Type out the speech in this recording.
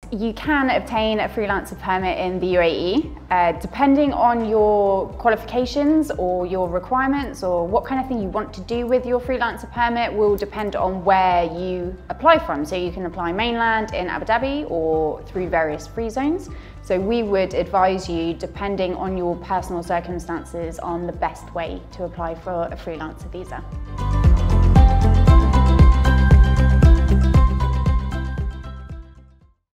You can obtain a freelancer permit in the UAE. Depending on your qualifications or your requirements or what kind of thing you want to do with your freelancer permit will depend on where you apply from. So you can apply mainland in Abu Dhabi or through various free zones. So we would advise you, depending on your personal circumstances, on the best way to apply for a freelancer visa.